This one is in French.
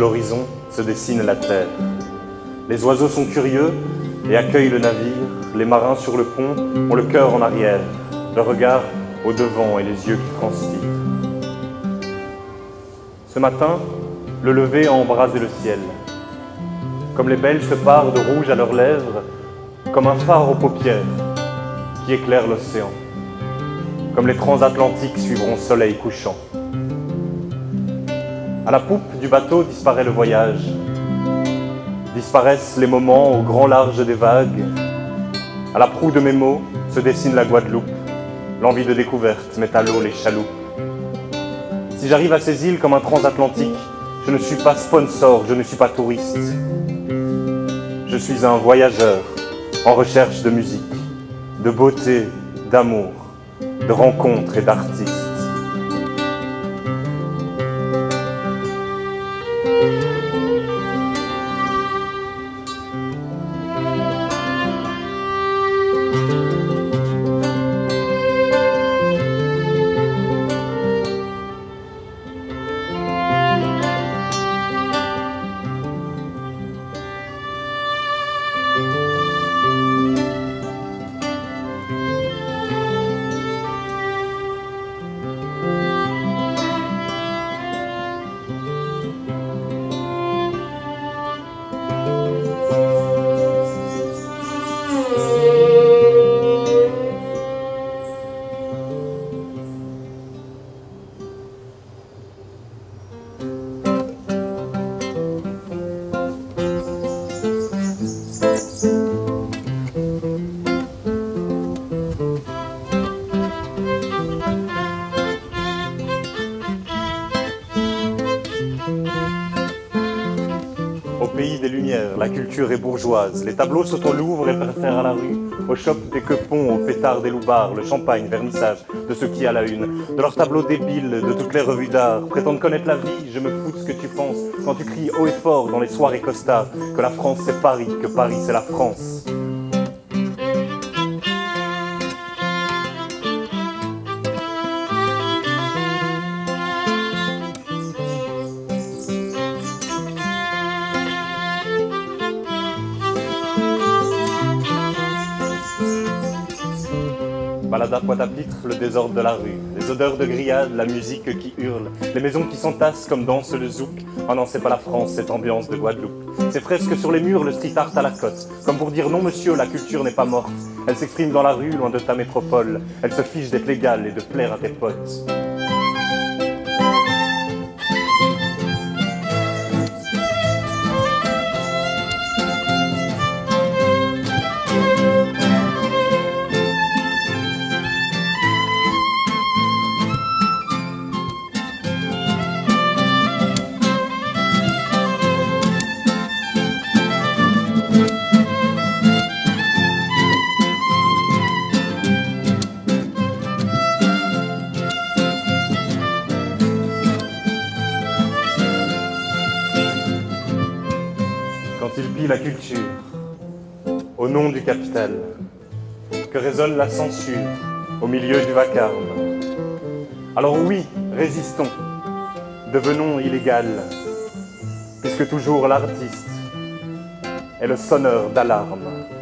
l'horizon se dessine la terre. Les oiseaux sont curieux et accueillent le navire. Les marins sur le pont ont le cœur en arrière, le regard au devant et les yeux qui transpirent. Ce matin, le lever a embrasé le ciel. Comme les belles se parent de rouge à leurs lèvres, comme un phare aux paupières qui éclaire l'océan. Comme les transatlantiques suivront soleil couchant. À la poupe du bateau disparaît le voyage. Disparaissent les moments au grand large des vagues. À la proue de mes mots se dessine la Guadeloupe. L'envie de découverte met à l'eau les chaloupes. Si j'arrive à ces îles comme un transatlantique, je ne suis pas sponsor, je ne suis pas touriste. Je suis un voyageur en recherche de musique, de beauté, d'amour, de rencontres et d'artistes. Au pays des Lumières, la culture est bourgeoise. Les tableaux sautent au Louvre et préfèrent à la rue. Au shop des quepons, au pétard des loupards, le champagne, vernissage de ceux qui à la une. De leurs tableaux débiles, de toutes les revues d'art. Prétendent connaître la vie, je me fous de ce que tu penses. Quand tu cries haut et fort dans les soirées costards que la France c'est Paris, que Paris c'est la France. Balade à Pointe-à-Pitre, le désordre de la rue, les odeurs de grillades, la musique qui hurle, les maisons qui s'entassent comme danse le zouk. Oh non, c'est pas la France, cette ambiance de Guadeloupe. Ces fresques sur les murs, le street art à la côte. Comme pour dire non monsieur, la culture n'est pas morte. Elle s'exprime dans la rue, loin de ta métropole. Elle se fiche d'être légale et de plaire à tes potes. Quand il pille la culture, au nom du capital, que résonne la censure au milieu du vacarme. Alors oui, résistons, devenons illégal, puisque toujours l'artiste est le sonneur d'alarme.